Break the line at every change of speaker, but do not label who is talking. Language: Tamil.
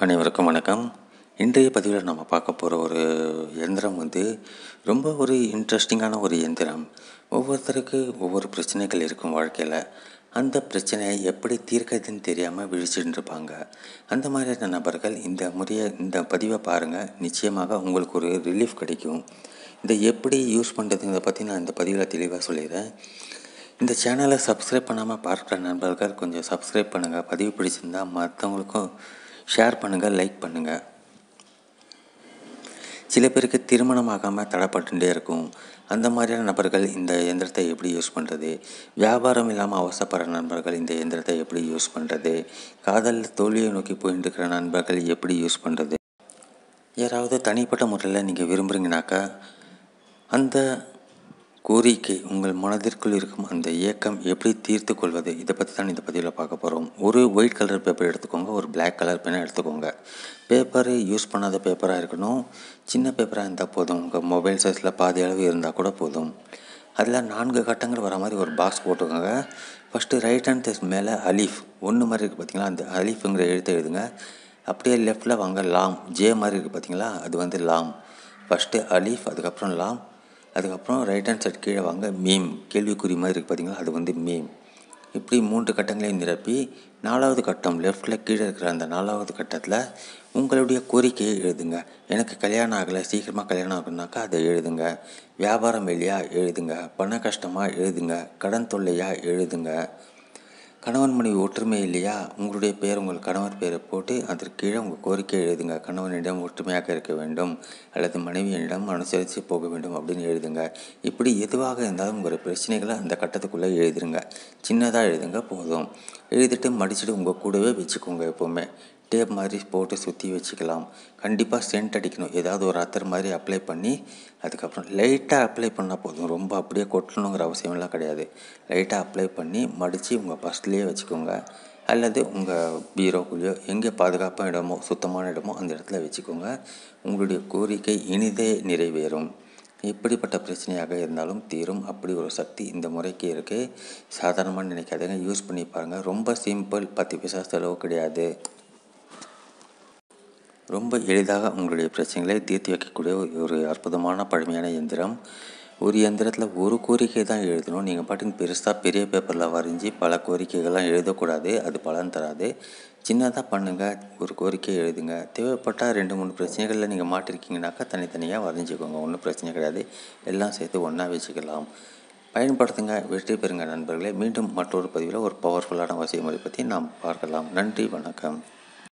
அனைவருக்கும் வணக்கம். இன்றைய பதிவில் நம்ம பார்க்க போகிற ஒரு இயந்திரம் ரொம்ப ஒரு இன்ட்ரெஸ்டிங்கான ஒரு இயந்திரம். ஒவ்வொருத்தருக்கு ஒவ்வொரு பிரச்சனைகள் இருக்கும் வாழ்க்கையில். அந்த பிரச்சனையை எப்படி தீர்க்கிறதுன்னு தெரியாமல் விழிச்சுட்டு இருப்பாங்க. அந்த மாதிரியான நபர்கள் இந்த பதிவை பாருங்கள். நிச்சயமாக உங்களுக்கு ஒரு ரிலீஃப் கிடைக்கும். இதை எப்படி யூஸ் பண்ணுறதுங்கிறத பற்றி நான் இந்த பதிவில் தெளிவாக சொல்லிடுறேன். இந்த சேனலை சப்ஸ்கிரைப் பண்ணாமல் பார்க்குற நண்பர்கள் கொஞ்சம் சப்ஸ்கிரைப் பண்ணுங்கள். பதிவு பிடிச்சிருந்தால் மற்றவங்களுக்கும் ஷேர் பண்ணுங்கள், லைக் பண்ணுங்கள். சில பேருக்கு திருமணம் ஆகாமல் தடைப்பட்டுட்டே இருக்கும். அந்த மாதிரியான நபர்கள் இந்த இயந்திரத்தை எப்படி யூஸ் பண்ணுறது? வியாபாரம் இல்லாமல் அவசரப்படுற நண்பர்கள் இந்த இயந்திரத்தை எப்படி யூஸ் பண்ணுறது? காதலில் தோல்வியை நோக்கி போயிட்டு இருக்கிற நண்பர்கள் எப்படி யூஸ் பண்ணுறது? யாராவது தனிப்பட்ட முறையில் நீங்கள் விரும்புகிறீங்கனாக்கா அந்த கோரிக்கை உங்கள் மனதிற்குள் இருக்கும் அந்த ஏக்கம் எப்படி தீர்த்து கொள்வது, இதை பற்றி தான் இந்த பதிவில் பார்க்க போகிறோம். ஒரு ஒயிட் கலர் பேப்பர் எடுத்துக்கோங்க, ஒரு பிளாக் கலர் பெண்ணை எடுத்துக்கோங்க. பேப்பரு யூஸ் பண்ணாத பேப்பராக இருக்கணும். சின்ன பேப்பராக இருந்தால் போதும். உங்கள் மொபைல் சைஸில் பாதி அளவு இருந்தால் கூட போதும். அதில் 4 கட்டங்கள் வர மாதிரி ஒரு பாக்ஸ் போட்டுக்கோங்க. ஃபஸ்ட்டு ரைட் ஹேண்ட் சைஸ் மேலே அலீஃப் ஒன்று மாதிரி இருக்குது பார்த்தீங்களா, அந்த அலீஃபுங்கிற எழுத்து எழுதுங்க. அப்படியே லெஃப்டில் வாங்க லாம், ஜே மாதிரி இருக்குது பார்த்தீங்களா, அது லாம். ஃபஸ்ட்டு அலீஃப், அதுக்கப்புறம் லாம், அதுக்கப்புறம் ரைட் ஹேண்ட் சைட் கீழே வாங்க மீம், கேள்விக்குறி மாதிரி இருக்குது பார்த்தீங்களா, அது மீம். இப்படி 3 கட்டங்களையும் நிரப்பி 4வது கட்டம் லெஃப்டில் கீழே இருக்கிற அந்த 4வது கட்டத்தில் உங்களுடைய கோரிக்கையை எழுதுங்க. எனக்கு கல்யாணம் ஆகலை, சீக்கிரமாக கல்யாணம் ஆகணுனாக்கா அதை எழுதுங்க. வியாபாரம் இல்லையா எழுதுங்க. பண கஷ்டமாக எழுதுங்க. கடன் தொல்லையா எழுதுங்க. கணவன் மனைவி ஒற்றுமை இல்லையா, உங்களுடைய பேர் உங்கள் கணவர் பேரை போட்டு அதற்கு கீழே உங்கள் கோரிக்கை எழுதுங்க. கணவனிடம் ஒற்றுமையாக இருக்க வேண்டும் அல்லது மனைவியிடம் அனுசரித்து போக வேண்டும் அப்படின்னு எழுதுங்க. இப்படி எதுவாக இருந்தாலும் உங்கள் பிரச்சனைகளை அந்த கட்டத்துக்குள்ளே எழுதிருங்க. சின்னதாக எழுதுங்க போதும். எழுதிட்டு மடிச்சுட்டு உங்கள் கூடவே வச்சுக்கோங்க. எப்போவுமே டேப் மாதிரி போட்டு சுற்றி வச்சுக்கலாம். கண்டிப்பாக சென்ட் அடிக்கணும். ஏதாவது ஒரு அத்தர் மாதிரி அப்ளை பண்ணி அதுக்கப்புறம் லைட்டாக அப்ளை பண்ணால் போதும். ரொம்ப அப்படியே கொட்டணுங்கிற அவசியமெல்லாம் கிடையாது. லைட்டாக அப்ளை பண்ணி மடித்து உங்கள் பர்ஸ்லேயே வச்சுக்கோங்க. அல்லது உங்கள் பீரோக்குள்ளேயோ எங்கே பாதுகாப்பான இடமோ சுத்தமான இடமோ அந்த இடத்துல வச்சுக்கோங்க. உங்களுடைய கோரிக்கை இனிதே நிறைவேறும். எப்படிப்பட்ட பிரச்சனையாக இருந்தாலும் தீரும். அப்படி ஒரு சக்தி இந்த முறைக்கு இருக்குது. சாதாரணமாக நினைக்காதீங்க, யூஸ் பண்ணி பாருங்கள். ரொம்ப சிம்பிள், 10 பைசா செலவு கிடையாது. ரொம்ப எளிதாக உங்களுடைய பிரச்சனைகளை தீர்த்து வைக்கக்கூடிய ஒரு அற்புதமான பழமையான இயந்திரம். ஒரு இயந்திரத்தில் ஒரு கோரிக்கை தான் எழுதணும். நீங்கள் பாட்டுக்கு பெரிய பேப்பரில் வரைஞ்சி பல கோரிக்கைகள்லாம் எழுதக்கூடாது. அது பலன் தராது. சின்னதாக பண்ணுங்கள், ஒரு கோரிக்கை எழுதுங்க. தேவைப்பட்டால் 2-3 பிரச்சனைகளில் நீங்கள் மாட்டிருக்கீங்கனாக்கா தனித்தனியாக வரைஞ்சிக்கோங்க. ஒன்றும் பிரச்சனை கிடையாது. எல்லாம் சேர்த்து ஒன்றா வச்சுக்கலாம். பயன்படுத்துங்க, வெற்றி பெறுங்க நண்பர்களே. மீண்டும் மற்றொரு பதிவில் ஒரு பவர்ஃபுல்லான வசிய முறை பற்றி நாம் பார்க்கலாம். நன்றி, வணக்கம்.